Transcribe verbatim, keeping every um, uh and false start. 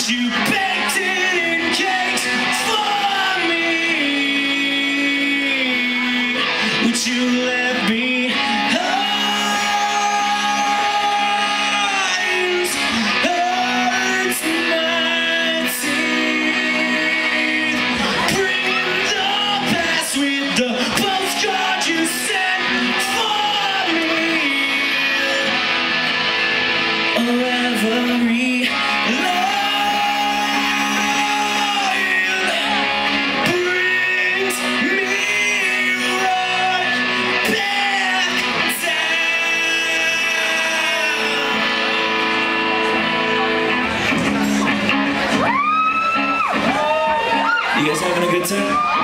'cause you baked it in cakes for me. Would you let me hurt, hurt my teeth? Bring the past with the postcard you sent for me. Oh, every You guys having a good time?